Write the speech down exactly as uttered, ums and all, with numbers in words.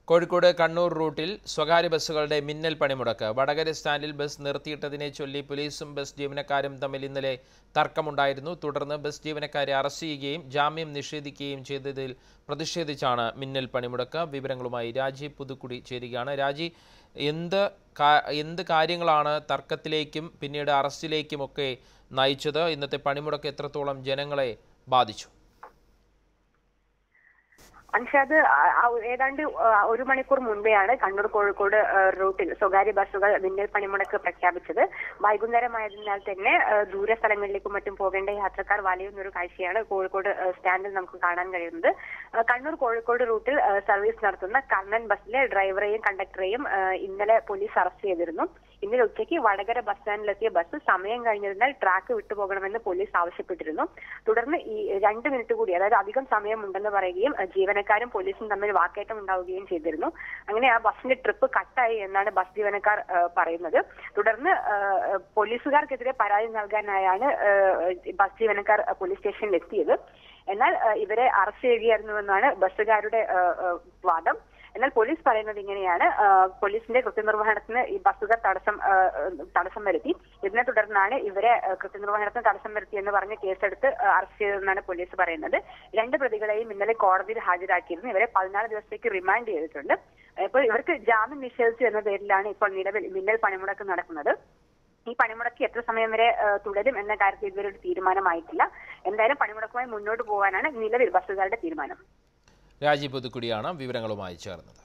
കോഴിക്കോട് കണ്ണൂർ റൂട്ടിൽ സ്വകാര്യ ബസ്സുകളുടെ മിന്നൽ പണിമുടക്ക്. വടകര സ്റ്റാൻഡിൽ ബസ് നിർത്തിയിട്ടതിനെ ചൊല്ലി പോലീസും ബസ് ജീവനക്കാരും തമ്മിൽ ഇന്നലെ തർക്കമുണ്ടായിരുന്നു. തുടർന്ന് ബസ് ജീവനക്കാരെ അറസ്റ്റ് ചെയ്യുകയും ജാമ്യം നിഷേധിക്കുകയും ചെയ്തതിൽ പ്രതിഷേധിച്ചാണ് മിന്നൽ പണിമുടക്ക്. വിവരങ്ങളുമായി രാജി പുതുക്കുടി ചേരുകയാണ്. രാജി, എന്ത് എന്ത് കാര്യങ്ങളാണ് തർക്കത്തിലേക്കും പിന്നീട് അറസ്റ്റിലേക്കുമൊക്കെ നയിച്ചത്? ഇന്നത്തെ പണിമുടക്ക് എത്രത്തോളം ജനങ്ങളെ ബാധിച്ചു? അൻഷാദ്, ഏതാണ്ട് ഒരു മണിക്കൂർ മുൻപെയാണ് കണ്ണൂർ കോഴിക്കോട് റൂട്ടിൽ സ്വകാര്യ ബസ്സുകൾ മിന്നൽ പണിമുടക്ക് പ്രഖ്യാപിച്ചത്. വൈകുന്നേരമായതിനാൽ തന്നെ ദൂര സ്ഥലങ്ങളിലേക്കും മറ്റും പോകേണ്ട യാത്രക്കാർ വലയുന്നൊരു കാഴ്ചയാണ് കോഴിക്കോട് സ്റ്റാൻഡിൽ നമുക്ക് കാണാൻ കഴിയുന്നത്. കണ്ണൂർ കോഴിക്കോട് റൂട്ടിൽ സർവീസ് നടത്തുന്ന കർണൻ ബസ്സിലെ ഡ്രൈവറെയും കണ്ടക്ടറെയും ഇന്നലെ പോലീസ് അറസ്റ്റ് ചെയ്തിരുന്നു. ഇന്നലെ ഉച്ചയ്ക്ക് വടകര ബസ് സ്റ്റാൻഡിലെത്തിയ ബസ് സമയം കഴിഞ്ഞതിനാൽ ട്രാക്ക് വിട്ടുപോകണമെന്ന് പോലീസ് ആവശ്യപ്പെട്ടിരുന്നു. തുടർന്ന് ഈ രണ്ട് മിനിറ്റ് കൂടി, അതായത് അധികം സമയമുണ്ടെന്ന് പറയുകയും ജീവനക്കാരും പോലീസും തമ്മിൽ വാക്കേറ്റം ഉണ്ടാവുകയും ചെയ്തിരുന്നു. അങ്ങനെ ആ ബസ്സിന്റെ ട്രിപ്പ് കട്ടായി എന്നാണ് ബസ് ജീവനക്കാർ പറയുന്നത്. തുടർന്ന് പോലീസുകാർക്കെതിരെ പരാതി നൽകാനായാണ് ബസ് ജീവനക്കാർ പോലീസ് സ്റ്റേഷനിൽ എത്തിയത്. എന്നാൽ ഇവരെ അറസ്റ്റ് ചെയ്യുകയായിരുന്നുവെന്നാണ് ബസ്സുകാരുടെ വാദം. എന്നാൽ പോലീസ് പറയുന്നത് ഇങ്ങനെയാണ്: പോലീസിന്റെ കൃത്യനിർവഹണത്തിന് ഈ ബസ്സുകാർ തടസ്സം തടസ്സം വരുത്തി. ഇതിനെ തുടർന്നാണ് ഇവരെ കൃത്യനിർവഹണത്തിന് തടസ്സം വരുത്തി എന്ന് പറഞ്ഞ് കേസെടുത്ത് അറസ്റ്റ് ചെയ്തതെന്നാണ് പോലീസ് പറയുന്നത്. രണ്ട് പ്രതികളെയും ഇന്നലെ കോടതിയിൽ ഹാജരാക്കിയിരുന്നു. ഇവരെ പതിനാല് ദിവസത്തേക്ക് റിമാൻഡ് ചെയ്തിട്ടുണ്ട്. ഇപ്പോൾ ഇവർക്ക് ജാമ്യം നിഷേധിച്ചു എന്ന പേരിലാണ് ഇപ്പോൾ നിലവിൽ മിന്നൽ പണിമുടക്ക് നടക്കുന്നത്. ഈ പണിമുടക്ക് എത്ര സമയം വരെ തുടരും എന്ന കാര്യത്തിൽ ഇതുവരെ ഒരു തീരുമാനമായിട്ടില്ല. എന്തായാലും പണിമുടക്കുമായി മുന്നോട്ട് പോകാനാണ് നിലവിൽ ബസ്സുകാരുടെ തീരുമാനം. രാജി പുതുക്കുടിയാണ് വിവരങ്ങളുമായി ചേർന്നത്.